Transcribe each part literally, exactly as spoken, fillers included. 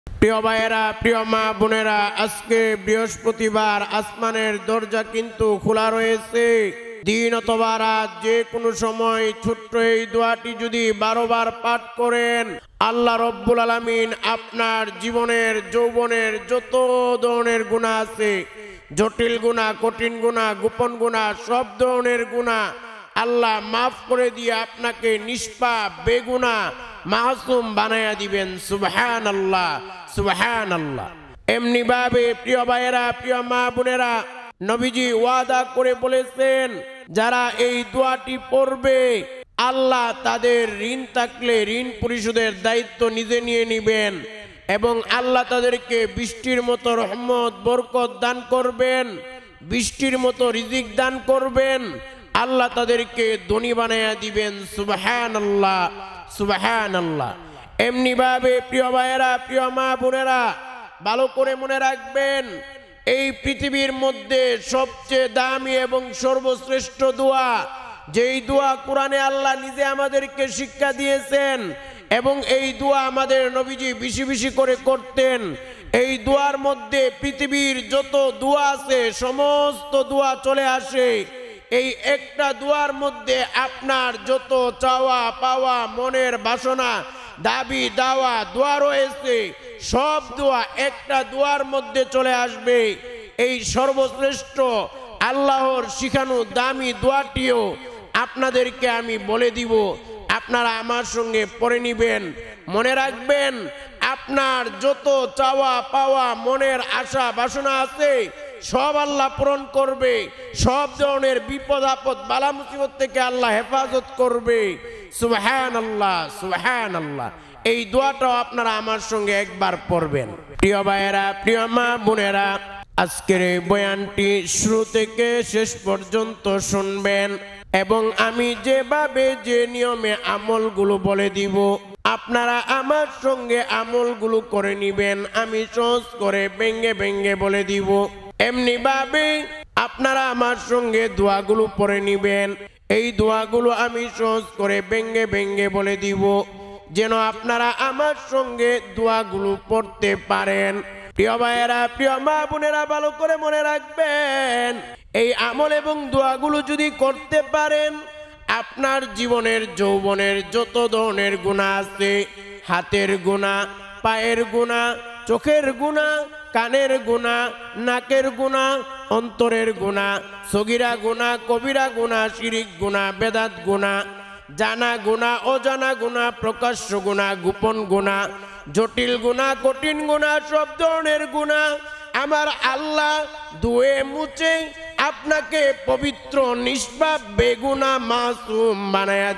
প্রিয় ভাইয়েরা, প্রিয় মা বোনেরা, আজকে বৃহস্পতিবার, আসমানের দরজা কিন্তু খোলা রয়েছে। দিন অথবা রাত যে কোনো সময় ছোট্ট এই দোয়াটি যদি বারো বার পাঠ করেন, আল্লাহ রব্বুল আলামিন আপনার জীবনের যৌবনের যত ধরনের গুনাহ আছে, জটিল গুনাহ, কঠিন গুনাহ, গোপন গুনাহ, সব ধরনের গুনাহ আল্লাহ মাফ করে দিয়ে আপনাকে নিষ্পাপ বেগুনাহ মাসুম বানায়া দিবেন। সুবহানাল্লাহ, সুবহানাল্লাহ। এমনি ভাবে প্রিয় ভাইয়েরা, প্রিয় মা বোনেরা, নবীজি ওয়াদা করে বলেছেন, যারা এই দোয়াটি পড়বে আল্লাহ তাদের ঋণ থাকলে ঋণ পরিশোধের দায়িত্ব নিজে নিয়ে নিবেন এবং আল্লাহ তাদেরকে বৃষ্টির মতো রহমত বরকত দান করবেন, বৃষ্টির মতো রিজিক দান করবেন, আল্লাহ তাদেরকে ধনী বানায়া দিবেন। সুবহানাল্লাহ, সুবহানাল্লাহ। এমনি ভাবে প্রিয় ভাইয়েরা, প্রিয় মা বোনেরা, ভালো করে মনে রাখবেন, এই পৃথিবীর মধ্যে সবচেয়ে দামি এবং সর্বশ্রেষ্ঠ দোয়া, যেই দোয়া কোরআনে আল্লাহ নিজে আমাদেরকে শিক্ষা দিয়েছেন এবং এই দোয়া আমাদের নবীজি বেশি বেশি করে করতেন। এই দোয়ার মধ্যে পৃথিবীর যত দোয়া আছে সমস্ত দোয়া চলে আসে এই একটা দোয়ার মধ্যে। আপনার যত চাওয়া পাওয়া, মনের বাসনা, দাবি দাওয়া দোয়া রয়েছে, সব দোয়া একটা দোয়ার মধ্যে চলে আসবে। এই সর্বশ্রেষ্ঠ আল্লাহর শিখানো দামি দোয়াটিও আপনাদেরকে আমি বলে দিব, আপনারা আমার সঙ্গে পড়ে নিবেন। মনে রাখবেন, আপনার যত চাওয়া পাওয়া, মনের আশা বাসনা আছে সব আল্লাহ পূরণ করবে, সব ধরনের বিপদ আপদ বালা মুসিবত থেকে আল্লাহ হেফাজত করবে। সুবহানাল্লাহ, সুবহানাল্লাহ। এই দোয়াটাও আপনারা আমার সঙ্গে একবার পড়বেন। প্রিয় ভাইয়েরা, প্রিয় মা বোনেরা, আজকের এই বয়ানটি শুরু থেকে শেষ পর্যন্ত শুনবেন এবং আমি যেভাবে যে নিয়মে আমলগুলো বলে দিব আপনারা আমার সঙ্গে আমলগুলো করে নিবেন। আমি সহজ করে ভেঙ্গে ভেঙ্গে বলে দিব, এমনি ভাবে আপনারা আমার সঙ্গে দোয়াগুলো পড়ে নিবেন। এই দোয়াগুলো আমি সহজ করে ভেঙ্গে ভেঙ্গে বলে দিব যেন আপনারা আমার সঙ্গে দোয়াগুলো পড়তে পারেন। প্রিয় ভাইয়েরা, প্রিয় মা বোনেরা, ভালো করে মনে রাখবেন, এই আমল এবং দোয়াগুলো যদি করতে পারেন, আপনার জীবনের যৌবনের যত ধরনের গুনাহ আছে, হাতের গুনাহ, পায়ের গুনাহ, চোখের গুনাহ, কানের গুনাহ, নাকের গুনাহ, অন্তরের গুনাহ, সগীরা গুনাহ, কবিরা গুনাহ, শিরিক গুনাহ, বেদাত গুনাহ, জানা গুনাহ, অজানা গুনাহ, প্রকাশ্য গুনাহ, গোপন গুনাহ, জটিল গুনাহ, কঠিন গুনাহ, সব ধরনের গুনাহ আমার আল্লাহ ধুয়ে মুছে আপনাকে পবিত্র নিষ্পাপ বেগুনাহ মাসুম বানায়া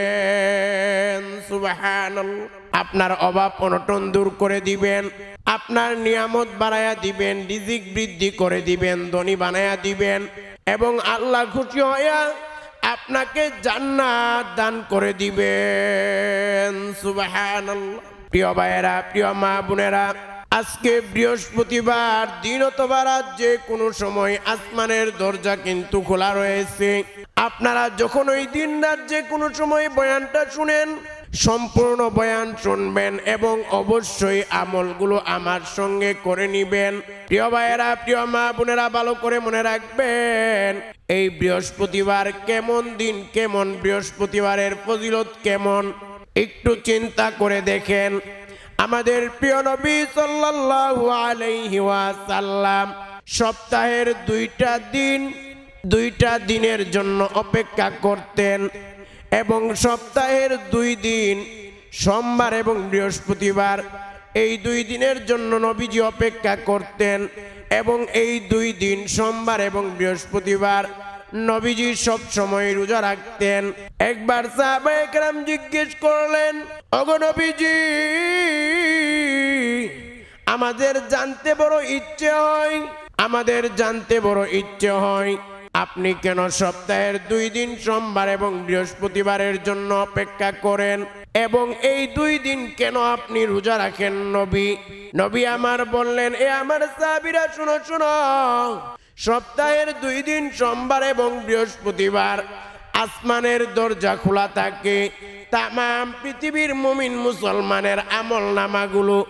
দিবেন। সুবহানাল্লাহ। আপনার অভাব অনটন দূর করে দিবেন, আপনার নিয়ামত বাড়ায়া দিবেন, রিজিক বৃদ্ধি করে দিবেন, ধনী বানায়া দিবেন এবং আল্লাহ খুশি হইয়া আপনাকে জান্নাত দান করে দিবেন। সুবহানাল্লাহ। প্রিয় ভাইয়েরা, প্রিয় মা বোনেরা, আজকে বৃহস্পতিবার, দিন অথবা রাত যে কোনো সময় আসমানের দরজা কিন্তু খোলা রয়েছে। আপনারা যখন ওই দিন রাত যে কোনো সময় বয়ানটা শুনেন, সম্পূর্ণ বয়ান শুনবেন এবং অবশ্যই আমলগুলো আমার সঙ্গে করে নিবেন। প্রিয় ভাইয়েরা, প্রিয় মা বোনেরা, ভালো করে মনে রাখবেন, এই বৃহস্পতিবার কেমন দিন, কেমন বৃহস্পতিবারের ফজিলত কেমন একটু চিন্তা করে দেখেন। আমাদের প্রিয় নবী সাল্লাল্লাহু আলাইহি ওয়াসাল্লাম সপ্তাহের দুইটা দিন দুইটা দিনের জন্য অপেক্ষা করতেন এবং সপ্তাহের দুই দিন সোমবার এবং বৃহস্পতিবার, এই দুই দিনের জন্য নবীজি অপেক্ষা করতেন এবং এই দুই দিন সোমবার এবং বৃহস্পতিবার নবীজি সব সময় রোজা রাখতেন। একবার সাহাবায়ে কেরাম জিজ্ঞেস করলেন, ওগো নবীজি, আমাদের জানতে বড় ইচ্ছে হয়, আমাদের জানতে বড় ইচ্ছে হয় আপনি কেন সপ্তাহের দুই দিন সোমবার এবং বৃহস্পতিবারের জন্য অপেক্ষা করেন এবং এই দুই দিন কেন আপনি রোজা রাখেন নবী? নবী আমার বললেন, এ আমার সাহাবীরা, শুনো শুনো, সপ্তাহের দুই দিন সোমবার এবং বৃহস্পতিবার আসমানের দরজা খোলা থাকে। তামাম পৃথিবীর মুমিন মুসলমানের আমল নামাগুলো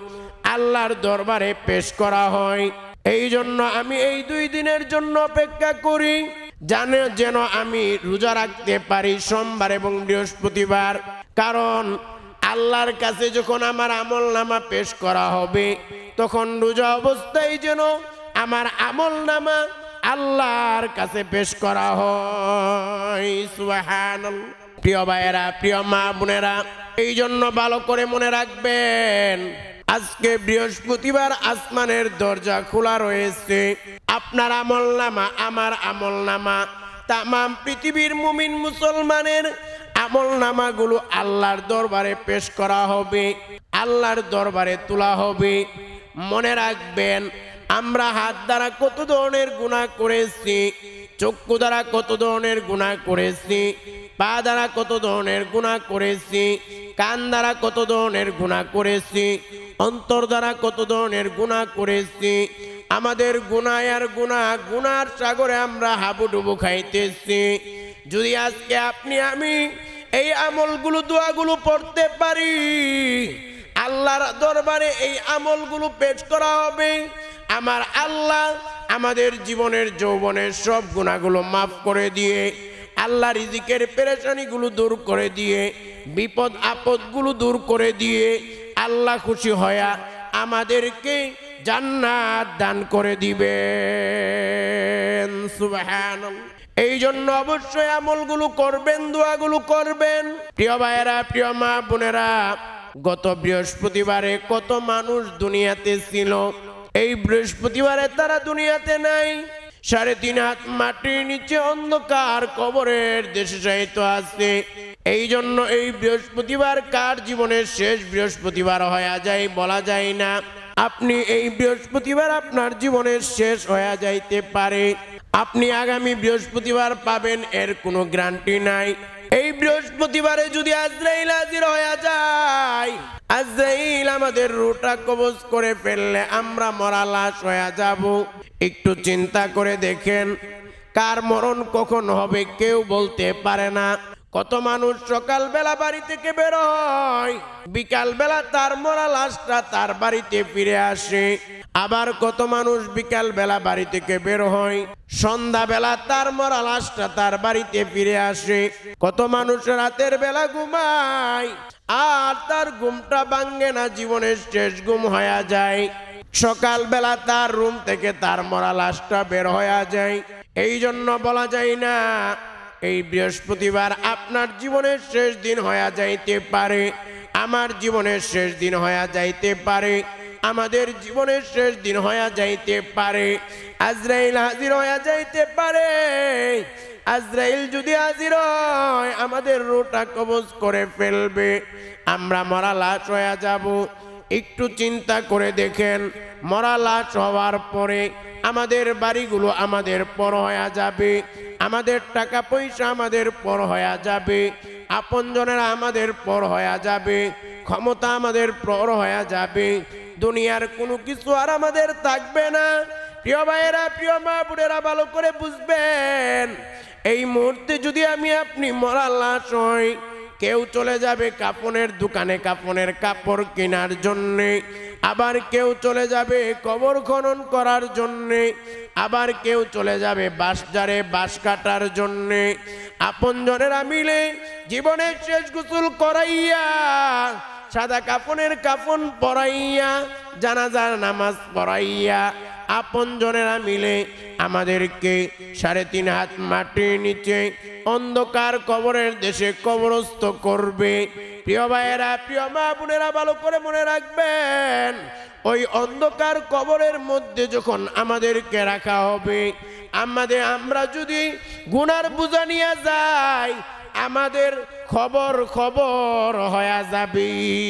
আল্লাহর দরবারে পেশ করা হয়। এই জন্য আমি এই দুই দিনের জন্য অপেক্ষা করি, জানে যেন আমি রোজা রাখতে পারি সোমবার এবং বৃহস্পতিবার। কারণ আল্লাহর কাছে যখন আমার আমল নামা পেশ করা হবে, তখন রোজা অবস্থায় যেন আমার আমল নামা আল্লাহর কাছে পেশ করা হয়। সুবহানাল্লাহ। প্রিয় ভাইয়েরা, প্রিয় মা বোনেরা, এই জন্য ভালো করে মনে রাখবেন, আজকে বৃহস্পতিবার আসমানের দরজা খোলা রয়েছে। আপনার আমল নামা, আমার আমল নামা, তামাম পৃথিবীর মুমিন মুসলমানের আমল নামাগুলো আল্লাহর দরবারে পেশ করা হবে, আল্লাহর দরবারে তোলা হবে। মনে রাখবেন, আমরা হাত দ্বারা কত ধরনের গুনাহ করেছি, চক্ষু দ্বারা কত ধরনের গুনাহ করেছি, পা দ্বারা কত ধরনের গুনাহ করেছি, কান দ্বারা কত ধরনের গুনাহ করেছি, অন্তর দ্বারা কত ধরনের গুনাহ করেছি। আমাদের গুনাহ আর গুনাহ, গুনার সাগরে আমরা হাবুডুবু খাইতেছি। যদি আজকে আপনি আমি এই আমলগুলো, দোয়াগুলো পড়তে পারি, আল্লাহর দরবারে এই আমলগুলো পেশ করা হবে। আমার আল্লাহ আমাদের জীবনের যৌবনের সব গুনাহগুলো মাফ করে দিয়ে, আল্লাহ রিজিকের পেরেশানিগুলো দূর করে দিয়ে, বিপদ আপদগুলো দূর করে দিয়ে, আল্লাহ খুশি হয়া আমাদেরকে জান্নাত দান করে দিবেন। সুবহানাল্লাহ। এই জন্য অবশ্যই আমলগুলো করবেন, দোয়াগুলো করবেন। প্রিয় ভাইয়েরা, প্রিয় মা বোনেরা, গত বৃহস্পতিবারে কত মানুষ দুনিয়াতে ছিল, এই বৃহস্পতিবারে তারা দুনিয়াতে নাই। সাড়ে তিন হাত মাটির নিচে অন্ধকার কবরের দেশে শায়িত আছে। এই জন্য এই বৃহস্পতিবার কার জীবনের শেষ বৃহস্পতিবার হয়ে যায় বলা যায় না। আপনি এই বৃহস্পতিবার আপনার জীবনের শেষ হয়ে যাইতে পারে, আপনি আগামী বৃহস্পতিবার পাবেন এর কোনো গ্যারান্টি নাই। এই বৃহস্পতিবারে যদি আজরাইল হাজির হয়ে যায়, আজরাইল আমাদের রূহটা কবজ করে ফেললে আমরা মরা লাশ হয়ে যাব। একটু চিন্তা করে দেখেন, কার মরণ কখন হবে কেউ বলতে পারে না। কত মানুষ সকালবেলা বাড়ি থেকে বের হয়, বিকালবেলা তার মরা লাশটা তার বাড়িতে ফিরে আসে। আবার কত মানুষ বিকালবেলা বাড়ি থেকে বের হয়, সন্ধ্যাবেলা তার মরা লাশটা তার বাড়িতে ফিরে আসে। কত মানুষ রাতের বেলা ঘুমায়, আর তার ঘুমটা ভাঙে না, জীবনের শেষ ঘুম হয়ে যায়। সকালবেলা তার রুম থেকে তার মরা লাশটা বের হয়ে যায়। এই জন্য বলা যায় না এই বৃহস্পতিবার আপনার জীবনের শেষ দিন হয়ে যাইতে পারে, আমার জীবনের শেষ দিন হয়ে যাইতে পারে, আমাদের জীবনের শেষ দিন হয়ে যাইতে পারে। আজরাইল হাজির হয়ে যাইতে পারে। আজরাইল যদি হাজির হয়, আমাদের রূহটা কবজ করে ফেলবে, আমরা মরা লাশ হয়ে যাব। একটু চিন্তা করে দেখেন, মরা লাশ হওয়ার পরে আমাদের বাড়িগুলো আমাদের পর হয়ে যাবে, আমাদের টাকা পয়সা আমাদের পর হয়ে যাবে, আপনজনেরা আমাদের পর হয়ে যাবে, ক্ষমতা আমাদের পর হয়ে যাবে, দুনিয়ার কোনো কিছু আর আমাদের থাকবে না। প্রিয় ভাইয়েরা, প্রিয় মা বোনেরা, ভালো করে বুঝবেন, এই মুহূর্তে যদি আমি আপনি মরা লাশ হই, কেউ চলে যাবে কাফনের দোকানে কাফনের কাপড় কেনার জন্যে, আবার কেউ চলে যাবে কবর খনন করার জন্যে, আবার কেউ চলে যাবে বাঁশঝাড়ে বাঁশ কাটার জন্যে। আপনজনেরা মিলে জীবনের শেষ গোসল করাইয়া, সাদা কাফনের কাফন পরাইয়া, জানাজার নামাজ পড়াইয়া, আপনজনেরা মিলে আমাদেরকে সাড়ে তিন হাত মাটির নিচে অন্ধকার কবরের দেশে কবরস্থ করবে। প্রিয় ভাইয়েরা, প্রিয় মা বোনেরা, ভালো করে মনে রাখবেন, ওই অন্ধকার কবরের মধ্যে যখন আমাদেরকে রাখা হবে, আমাদের আমরা যদি গুনার বোঝা নিয়ে যাই, আমাদের খবর খবর হয়ে যাবে।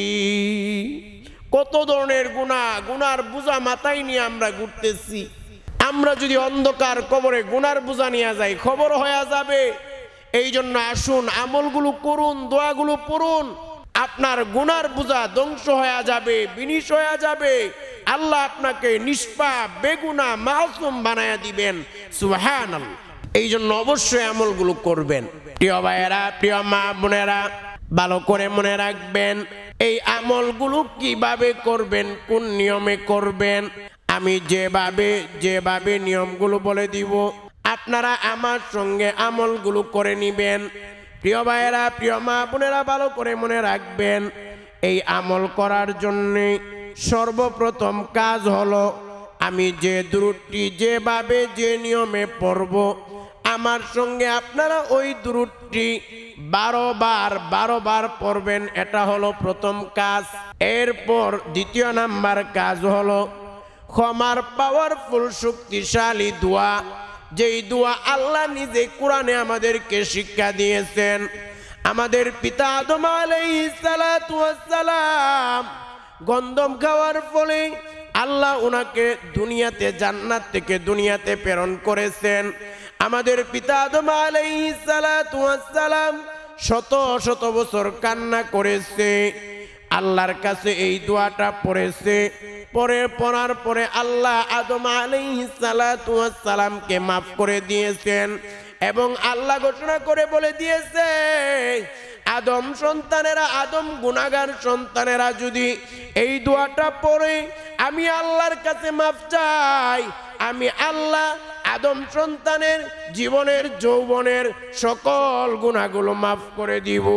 কত ধরনের গুনাহ, গুনার বোঝা মাথায় নিয়ে আমরা ঘুরতেছি। আমরা যদি অন্ধকার কবরে গুনার বোঝা নিয়ে যাই, খবর হয়ে যাবে। এই জন্য আসুন আমলগুলো করুন, দোয়াগুলো পড়ুন, আপনার গুনার বোঝা ধ্বংস হয়ে যাবে, বিনিশ হয়ে যাবে। আল্লাহ আপনাকে নিষ্পাপ বেগুনা মাসুম বানায়া দিবেন। সুবহানাল্লাহ। এই জন্য অবশ্যই আমলগুলো করবেন। প্রিয় ভাইয়েরা, প্রিয় মা বোনেরা, ভালো করে মনে রাখবেন, এই আমলগুলো কিভাবে করবেন, কোন নিয়মে করবেন, আমি যেভাবে যেভাবে নিয়মগুলো বলে দিব আপনারা আমার সঙ্গে আমলগুলো করে নিবেন। প্রিয় ভাইয়েরা, প্রিয় মা বোনেরা, ভালো করে মনে রাখবেন, এই আমল করার জন্যে সর্বপ্রথম কাজ হলো আমি যে দুরূদটি যেভাবে যে নিয়মে পড়ব আমার সঙ্গে আপনারা ওই দুরূদটি বারো বার বারো বার পড়বেন। এটা হলো প্রথম কাজ। এরপর দ্বিতীয় নাম্বার কাজ হলো ক্ষমার পাওয়ারফুল শক্তিশালী দোয়া, যেই দোয়া আল্লাহ নিজে কোরআনে আমাদেরকে শিক্ষা দিয়েছেন। আমাদের পিতা আদম আলাইহিস সালাতু ওয়াস সালাম গন্ধম খাওয়ার ফলে আল্লাহ উনাকে দুনিয়াতে জান্নাত থেকে দুনিয়াতে প্রেরণ করেছেন। আমাদের পিতা আদম আলাইহিস সালাতু ওয়াস সালাম শত শত বছর কান্না করেছে, আল্লাহর কাছে এই দোয়াটা পড়েছে। পরে পড়ার পরে আল্লাহ আদম আলাইহিস সালাতু ওয়াস সালামকে মাফ করে দিয়েছেন এবং আল্লাহ ঘোষণা করে বলে দিয়েছে আদম সন্তানেরা, আদম গুনাহগার সন্তানেরা যদি এই দোয়াটা পড়ে আমি আল্লাহর কাছে মাফ চাই, আমি আল্লাহ আদম সন্তানের জীবনের যৌবনের সকল গুনাহগুলো মাফ করে দিব।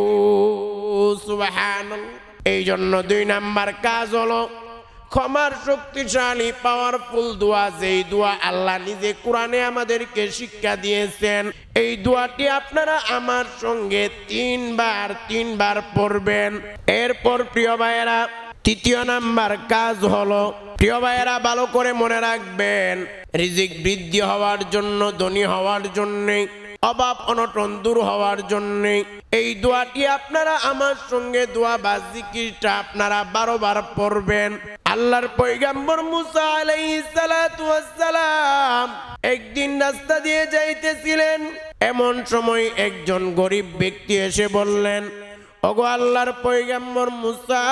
সুবহানাল্লাহ। এই জন্য দুই নাম্বার কাজ হলো ক্ষমার শক্তিশালী পাওয়ারফুল দোয়া, যেই দোয়া আল্লাহ নিজে কোরআনে আমাদেরকে শিক্ষা দিয়েছেন। এই দোয়াটি আপনারা আমার সঙ্গে তিনবার তিনবার পড়বেন। এরপর প্রিয় ভাইয়েরা তৃতীয় নাম্বার কাজ হলো, প্রিয় ভাইয়েরা ভালো করে মনে রাখবেন, রিজিক বৃদ্ধি হওয়ার জন্য, ধনী হওয়ার জন্যে, অভাব অনটন দূর হওয়ার জন্যে এই দোয়াটি আপনারা আমার সঙ্গে দোয়া বা জিকিরটা আপনারা বারো বার পড়বেন। আল্লাহর পয়গম্বর মুসা আলাইহিস সালাতু ওয়াস সালাম একদিন রাস্তা দিয়ে যাইতেছিলেন, এমন সময় একজন গরিব ব্যক্তি এসে বললেন, ওগো আল্লাহর পয়গম্বর মুসা,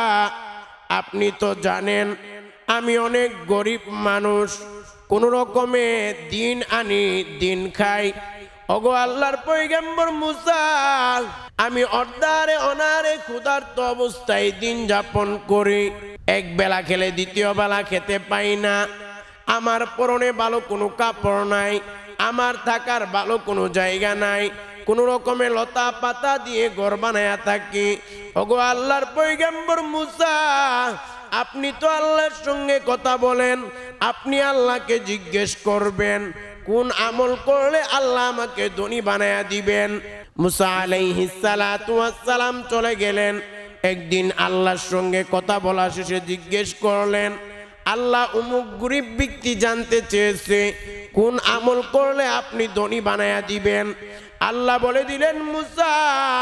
আপনি তো জানেন আমি অনেক গরিব মানুষ, কোন রকমে দিন আনি দিন খাই। ওগো আল্লাহর পয়গম্বর মুসা, আমি অর্ধারে অনারে ক্ষুধার্ত অবস্থায় দিন যাপন করি, এক বেলা খেলে দ্বিতীয় বেলা খেতে পাই না, আমার পরনে ভালো কোনো কাপড় নাই, আমার থাকার ভালো কোনো জায়গা নাই, কোন রকমে লতা পাতা দিয়ে ঘর বানায়া থাকি। ওগো আল্লাহর পয়গম্বর মুসা, আপনি তো আল্লাহর সঙ্গে কথা বলেন, আপনি আল্লাহকে জিজ্ঞেস করবেন কোন আমল করলে আল্লাহ আমাকে ধনী বানায়া দিবেন। মুসা আলাইহিস সালাতু ওয়াস সালাম চলে গেলেন। একদিন আল্লাহর সঙ্গে কথা বলা শেষে জিজ্ঞেস করলেন, আল্লাহ উমুক গরিব ব্যক্তি জানতে চেয়েছে কোন আমল করলে আপনি ধনী বানায়া দিবেন। আল্লাহ বলে দিলেন, মুসা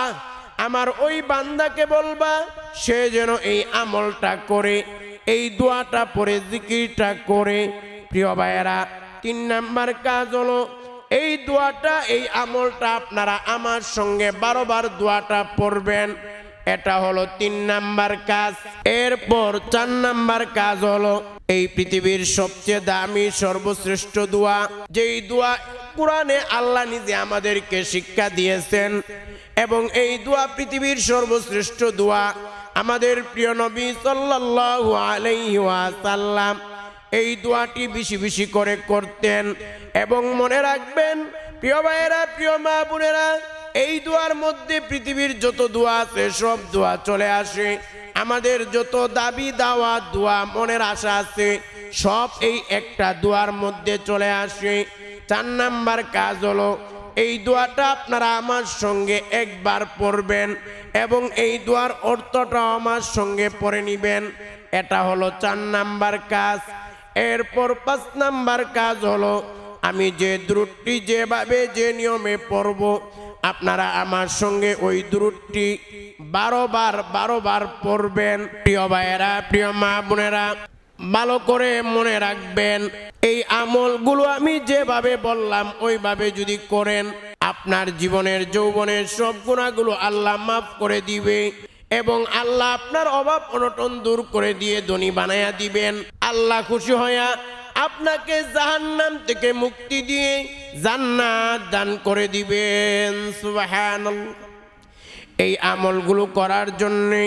আমার ওই বান্দাকে বলবা সে যেন এই আমলটা করে, এই দোয়াটা পড়ে জিকিরটা করে। প্রিয় ভাইয়েরা, তিন নাম্বার কাজ হলো এই দোয়াটা, এই আমলটা আপনারা আমার সঙ্গে বারো বার দোয়াটা পড়বেন। এটা হলো তিন নাম্বার কাজ। এরপর চার নাম্বার কাজ হলো এই পৃথিবীর সবচেয়ে দামি সর্বশ্রেষ্ঠ দোয়া, যেই দোয়া কোরআনে আল্লাহ নিজে আমাদেরকে শিক্ষা দিয়েছেন এবং এই দোয়া পৃথিবীর সর্বশ্রেষ্ঠ দোয়া। আমাদের প্রিয় নবী সাল্লাল্লাহু আলাইহি ওয়াসাল্লাম এই দোয়াটি বেশি বেশি করে করতেন। এবং মনে রাখবেন প্রিয় ভাইয়েরা, প্রিয় মা বোনেরা, এই দোয়ার মধ্যে পৃথিবীর যত দোয়া আছে সব দোয়া চলে আসে। আমাদের যত দাবি দাওয়া দোয়া মনের আশা আছে সব এই একটা দোয়ার মধ্যে চলে আসে। চার নাম্বার কাজ হলো এই দোয়াটা আপনারা আমার সঙ্গে একবার পড়বেন এবং এই দোয়ার অর্থটা আমার সঙ্গে পড়ে নিবেন। এটা হলো চার নাম্বার কাজ। এরপর পাঁচ নাম্বার কাজ হলো আমি যে দুরূদটি যেভাবে যে নিয়মে পড়ব আপনারা আমার সঙ্গে ওই দুরূদটি বারো বার বারো বার পড়বেন। প্রিয় ভাইয়েরা, প্রিয় মা বোনেরা, ভালো করে মনে রাখবেন এই আমলগুলো আমি যেভাবে বললাম ওইভাবে যদি করেন আপনার জীবনের যৌবনের সব গুনাহগুলো আল্লাহ মাফ করে দিবে এবং আল্লাহ আপনার অভাব অনটন দূর করে দিয়ে ধনী বানায়া দিবেন। আল্লাহ খুশি হইয়া আপনাকে জাহান্নাম থেকে মুক্তি দিয়ে জান্নাত দান করে দিবেন। সুবহানাল্লাহ। এই আমলগুলো করার জন্য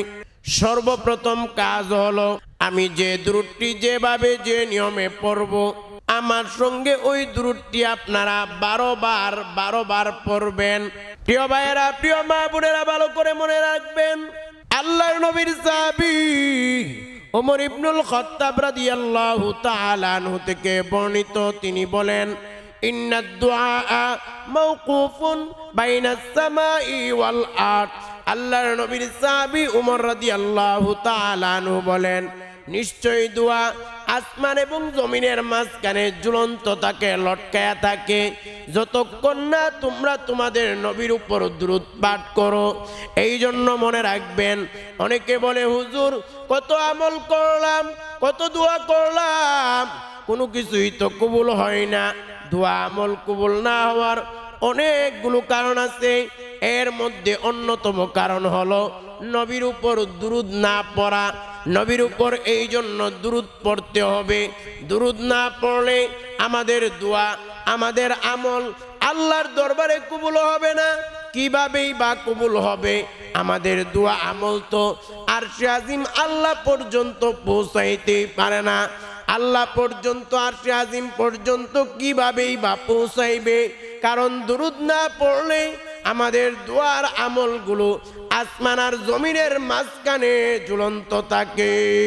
সর্বপ্রথম কাজ হলো আমি যে দুরূদটি যেভাবে যে নিয়মে পড়ব আমার সঙ্গে ওই দুরূদটি আপনারা বারো বার বারো বার পড়বেন। প্রিয় ভাইয়েরা, প্রিয় মা বোনেরা, ভালো করে মনে রাখবেন, আল্লাহর নবীর সাহাবী ওমর ইবনুল খাত্তাব রাদিয়াল্লাহু তাআলা আনহু থেকে বর্ণিত, তিনি বলেন, ইন্নাদ দুআআ মাওকুফুন বাইনাস সামাই ওয়াল আরদ। আল্লাহর নবীর সাহাবী ওমর রাদিয়াল্লাহু তাআলা আনহু বলেন, নিশ্চয়ই দোয়া আসমান এবং জমিনের মাঝখানে ঝুলন্ত থাকে, লটকায়া থাকে, যতক্ষণ না তোমরা তোমাদের নবীর উপর দুরূদ পাঠ করো। এই জন্য মনে রাখবেন, অনেকে বলে হুজুর কত আমল করলাম, কত দোয়া করলাম, কোনো কিছুই তো কবুল হয় না। দোয়া আমল কবুল না হওয়ার অনেকগুলো কারণ আছে। এর মধ্যে অন্যতম কারণ হলো নবীর উপর দুরূদ না পড়া। নবীর উপর এই জন্য দুরূদ পড়তে হবে। দুরূদ না পড়লে আমাদের দোয়া, আমাদের আমল আল্লাহর দরবারে কবুল হবে না। কিভাবেই বা কবুল হবে? আমাদের দোয়া আমল তো আরশে আজিম আল্লাহ পর্যন্ত পৌঁছাইতেই পারে না। আল্লাহ পর্যন্ত, আরশে আজিম পর্যন্ত কিভাবেই বা পৌঁছাইবে? কারণ দুরূদ না পড়লে আমাদের দোয়ার আমলগুলো আসমান আর জমিনের মাঝখানে ঝুলন্ত থাকে।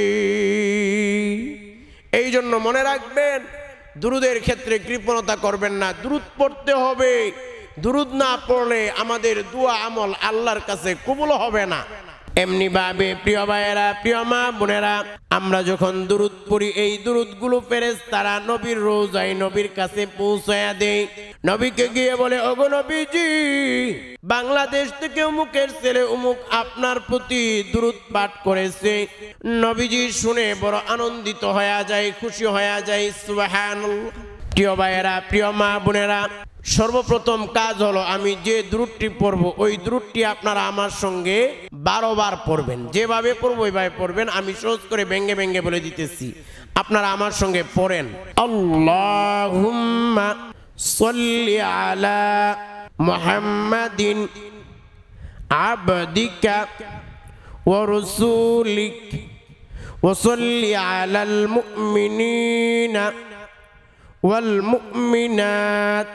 এই জন্য মনে রাখবেন, দুরূদের ক্ষেত্রে কৃপণতা করবেন না, দুরূদ পড়তে হবে। দুরূদ না পড়লে আমাদের দোয়া আমল আল্লাহর কাছে কবুল হবে না। এমনি ভাবে প্রিয় ভাইয়েরা, প্রিয় মা বোনেরা, আমরা যখন দুরূদ পড়ি, এই দুরূদগুলো ফেরেশতারা নবীর রোজায় নবীর কাছে পৌঁছায়া দেয়। নবীকে গিয়ে বলে, ওগো নবীজি, বাংলাদেশ থেকে অমুকের ছেলে অমুক আপনার প্রতি দুরূদ পাঠ করেছে। নবীজি শুনে বড় আনন্দিত হয়ে যায়, খুশি হয়ে যায়। সুবহানাল্লাহ। প্রিয় ভাইয়েরা, প্রিয় মা বোনেরা, সর্বপ্রথম কাজ হলো আমি যে দুরূদটি পড়ব ওই দুরূদটি আপনারা আমার সঙ্গে বারো বার পড়বেন। যেভাবে পড়বো ওইভাবে পড়বেন। আমি সহজ করে ভেঙ্গে ভেঙ্গে বলে দিতেছি, আপনারা আমার সঙ্গে পড়েন। আল্লাহুম্মা সাল্লি আলা মুহাম্মাদিন আবদিকা ওয়া রাসূলিক ওয়া সাল্লি আলাল মুমিনিনা ওয়াল মুমিনাত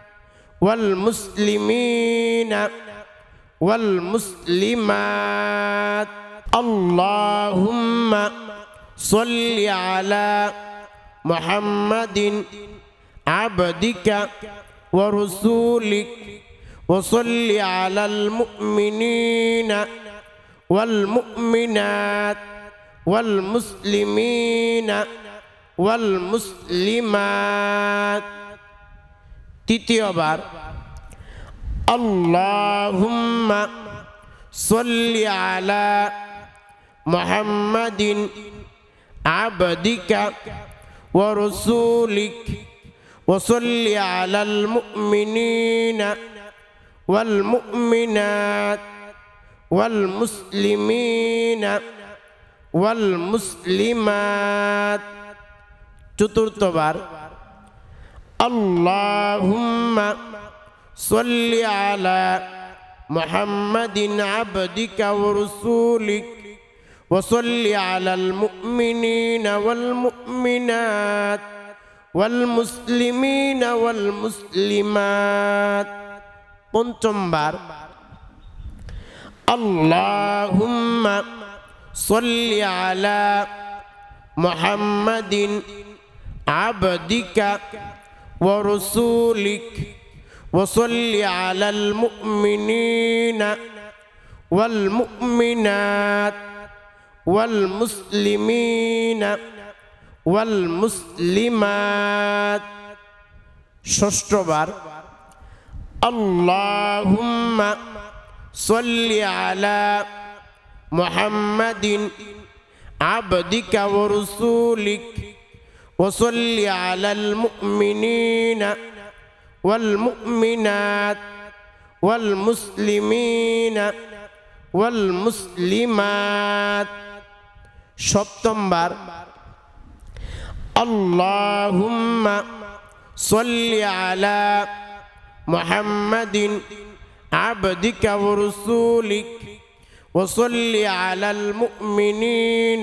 والمسلمين والمسلمات اللهم صل على محمد عبدك ورسولك وصل على المؤمنين والمؤمنات والمسلمين والمسلمات। তৃতীয়বার, আল্লাহুম্মা সাল্লি আলা মুহাম্মাদিন আবদিকা ওয়া রাসূলিক ওয়া সাল্লি আলাল মুমিনিনা ওয়াল মুমিনাত ওয়াল মুসলিমিনা ওয়াল মুসলিমাত। চতুর্থবার, আল্লাহুম্মা সাল্লি আলা মুহাম্মাদিন আবদিকা ওয়া রাসূলিক ওয়া সাল্লি আলাল মুমিনিনা ওয়াল মুমিনাত ওয়াল মুসলিমিনা ওয়াল মুসলিমাত। পঞ্চমবার, আল্লাহুম্মা সাল্লি আলা মুহাম্মাদিন আবদিকা ওয়া রাসূলিক ওয়া সাল্লি আলাল মুমিনিনা ওয়াল মুমিনাত ওয়াল মুসলিমিনা ওয়াল মুসলিমাত। ষষ্ঠবার, আল্লাহুম্মা সাল্লি আলা মুহাম্মাদিন আবদিকা ওয়া রাসূলিক ওয়া সাল্লি আলাল মুমিনিনা ওয়াল মুমিনাত ওয়াল মুসলিমিনা ওয়াল মুসলিমাত। সপ্তমবার, আল্লাহুম্মা সাল্লি আলা মুহাম্মাদিন আবদিকা ওয়া রাসূলিক وصل على المؤمنين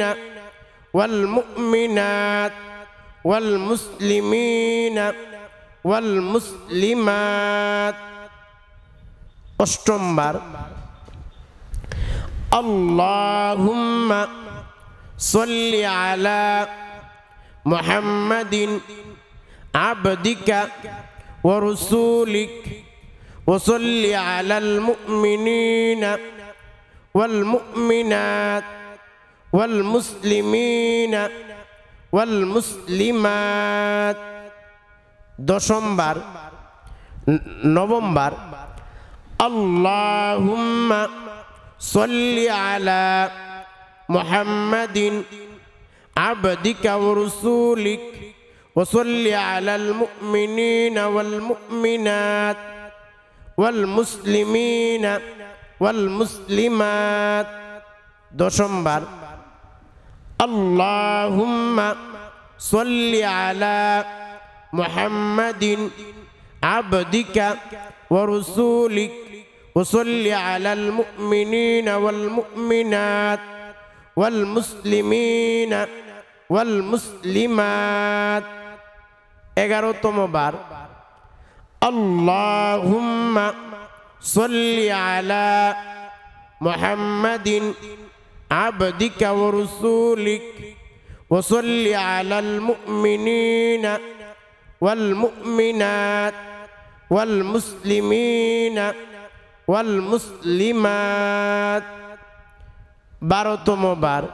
والمؤمنات والمسلمين والمسلمات أشتمبر اللهم صل على محمد عبدك ورسولك وصل على المؤمنين والمؤمنات والمسلمين والمسلمات دشمبر نوفمبر اللهم صل على محمد عبدك ورسولك وصل على المؤمنين والمؤمنات والمسلمين والمسلمات دشمبر اللهم صل على محمد عبدك ورسولك وصل على المؤمنين والمؤمنات والمسلمين والمسلمات এগারোতম বার اللهم صل على محمد عبدك ورسولك وصل على المؤمنين والمؤمنات والمسلمين والمسلمات بارتم بار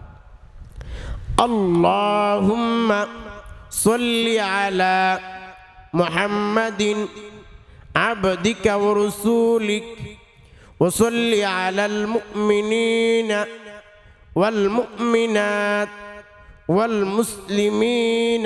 اللهم صل على محمد عبدك ورسولك وصل على المؤمنين والمؤمنات والمسلمين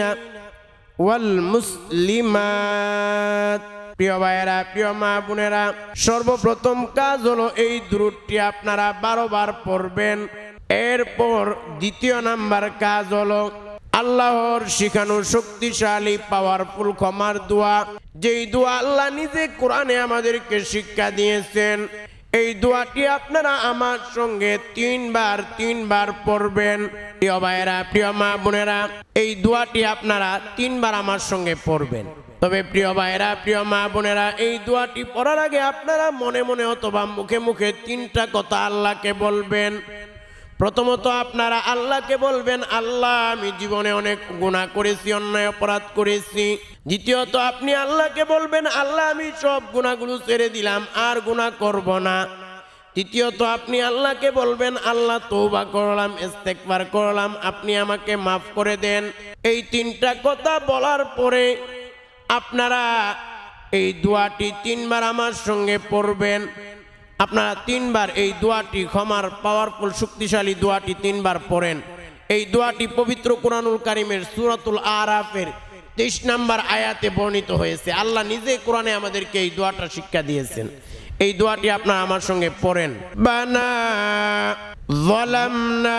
والمسلمات প্রিয় ভাইয়েরা প্রিয় মা বোনেরা সর্বপ্রথম কাজ হলো এই দুরূদটি আপনারা বারো বার পড়বেন এরপর দ্বিতীয় নাম্বার কাজ হলো আল্লাহর শিখানো শক্তিশালী পাওয়ারফুল ক্ষমার দোয়া যেই দোয়া আল্লাহ নিজে কোরআনে আমাদেরকে শিক্ষা দিয়েছেন এই দোয়াটি আপনারা আমার সঙ্গে তিনবার তিনবার পড়বেন প্রিয় ভাইয়েরা প্রিয় মা বোনেরা এই দোয়াটি আপনারা তিনবার আমার সঙ্গে পড়বেন তবে প্রিয় ভাইয়েরা প্রিয় মা বোনেরা এই দোয়াটি পড়ার আগে আপনারা মনে মনে অথবা মুখে মুখে তিনটা কথা আল্লাহকে বলবেন প্রথমত আপনারা আল্লাহকে বলবেন আল্লাহ আমি জীবনে অনেক গুনাহ করেছি অন্যায় অপরাধ করেছি দ্বিতীয়ত আপনি আল্লাহকে বলবেন আল্লাহ আমি সব গুনাহগুলো ছেড়ে দিলাম আর গুনাহ করব না তৃতীয়ত আপনি আল্লাহকে বলবেন আল্লাহ তওবা করলাম ইস্তেগফার করলাম আপনি আমাকে মাফ করে দেন এই তিনটা কথা বলার পরে আপনারা এই দোয়াটি তিনবার আমার সঙ্গে পড়বেন আপনারা তিনবার এই দোয়াটি ক্ষমার পাওয়ারফুল শক্তিশালী দোয়াটি তিনবার পড়েন এই দোয়াটি পবিত্র কোরআনুল কারীমের সূরাতুল আরাফের তেইশ নম্বর আয়াতে বর্ণিত হয়েছে আল্লাহ নিজে কোরআনে আমাদেরকে এই দোয়াটা শিক্ষা দিয়েছেন এই দোয়াটি আপনারা আমার সঙ্গে পড়েন বানা যালামনা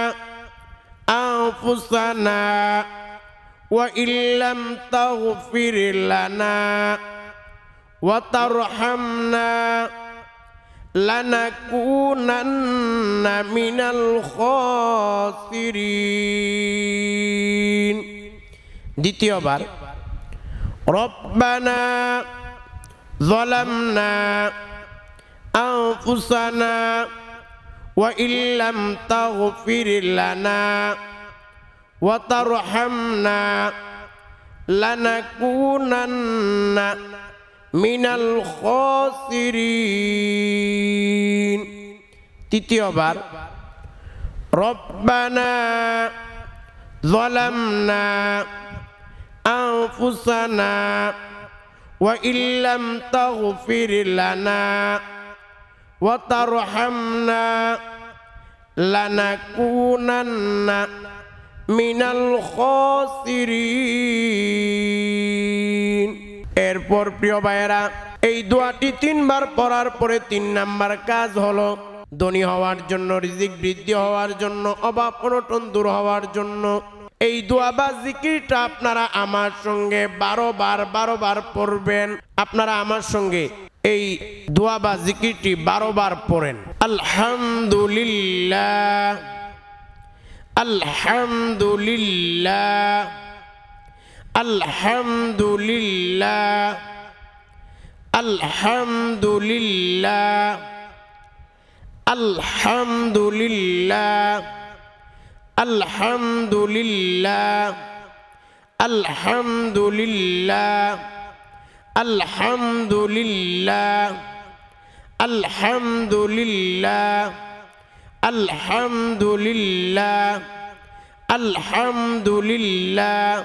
আনফুসানা ওয়া ইল্লাম তাগফির লানা ওয়া তারহামনা লানাকুনান্না মিনাল খাসিরিন দ্বিতীয়বার রব্বানা যালামনা আনফুসানা ওয়া ইল্লাম তাগফির লানা ওয়া তারহামনা লানাকুনান্না মিনাল খাসিরিন তৃতীয়বার রব্বানা যালামনা আনফুসানা ওয়া ইল্লাম তাগফির লানা ওয়া তারহামনা লানাকুনান্না মিনাল খাসিরিন এরপর প্রিয় ভাইয়েরা এই দোয়াটি তিনবার পড়ার পরে তিন নাম্বার কাজ হলো ধনী হওয়ার জন্য রিজিক বৃদ্ধি হওয়ার জন্য অভাব অনটন দূর হওয়ার জন্য এই দোয়া বা জিকিরটা আপনারা আমার সঙ্গে বারো বার বারো বার পড়বেন আপনারা আমার সঙ্গে এই দোয়া বা জিকিরটি বারো বার পড়েন আলহামদুলিল্লাহ আলহামদুলিল্লাহ আলহামদুলিল্লাহ আলহামদুলিল্লাহ আলহামদুলিল্লাহ আলহামদুলিল্লাহ আলহামদুলিল্লাহ আলহামদুলিল্লাহ আলহামদুলিল্লাহ আলহামদুলিল্লাহ আলহামদুলিল্লাহ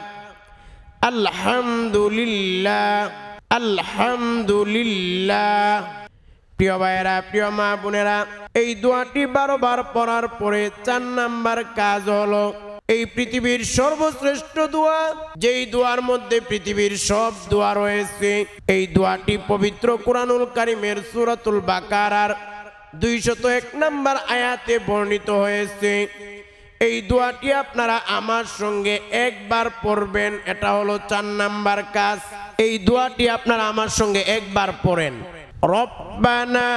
আলহামদুলিল্লাহ আলহামদুলিল্লাহ। প্রিয় ভাইয়েরা, প্রিয় মা বোনেরা, এই দোয়াটি বারো বার পড়ার পরে চার নাম্বার কাজ হলো এই পৃথিবীর সর্বশ্রেষ্ঠ দোয়া, যেই দোয়ার মধ্যে পৃথিবীর সব দোয়া রয়েছে, এই দোয়াটি পবিত্র কুরআনুল কারীমের সূরাতুল বাকারার দুইশত এক নাম্বার আয়াতে বর্ণিত হয়েছে। এই দোয়াটি আপনারা আমার সঙ্গে একবার পড়বেন, এটা হলো চার নাম্বার কাজ। এই দোয়াটি আপনারা আমার সঙ্গে একবার পড়েন। রব্বানা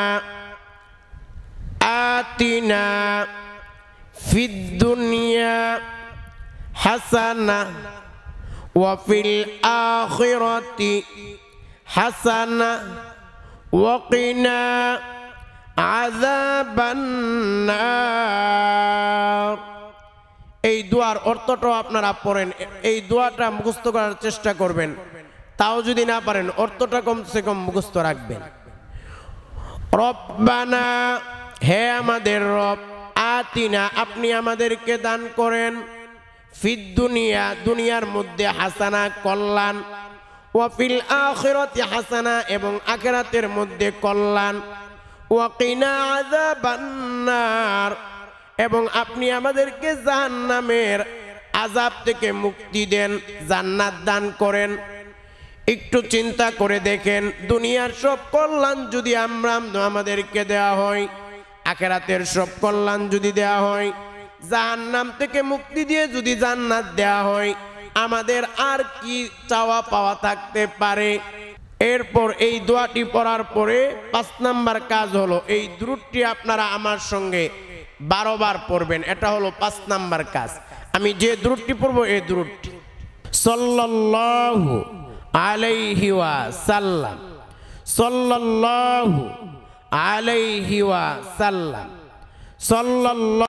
আতিনা ফিদ দুনিয়া হাসানা ওয়া ফিল আখিরাতি হাসানা ওয়া কিনা আযাবান নার। এই দোয়ার অর্থটাও আপনারা পড়েন। এই দোয়াটা মুখস্থ করার চেষ্টা করবেন, তাও যদি না পারেন অর্থটা কমসে কম মুখস্থ রাখবেন। রব্বানা, হে আমাদের রব, আতিনা, আপনি আমাদেরকে দান করেন, ফিদ দুনিয়া, দুনিয়ার মধ্যে হাসানা, কল্যাণ, ওয়া ফিল আখিরাতি হাসানা, এবং আখিরাতের মধ্যে কল্যাণ, ওয়া কিনা আযাবান নার, এবং আপনি আমাদেরকে জাহান্নামের আযাব থেকে মুক্তি দেন, জান্নাত দান করেন। একটু চিন্তা করে দেখেন, দুনিয়ার সব কল্যাণ যদি আমরা আমাদেরকে দেওয়া হয়, আখিরাতের সব কল্যাণ যদি দেওয়া হয়, জাহান্নাম থেকে মুক্তি দিয়ে যদি জান্নাত দেওয়া হয়, আমাদের আর কি চাওয়া পাওয়া থাকতে পারে? এরপর এই দোয়াটি পড়ার পরে পাঁচ নাম্বার কাজ হলো এই দুরূদটি আপনারা আমার সঙ্গে বারো বার পড়বেন, এটা হলো পাঁচ নাম্বার কাজ। আমি যে দুরূদটি পড়বো এই দুরূদটি, সাল্লাল্লাহু আলাইহি ওয়া সাল্লাম, সাল্লাল্লাহু আলাইহি ওয়া সাল্লাম, সাল্লাল্লাহু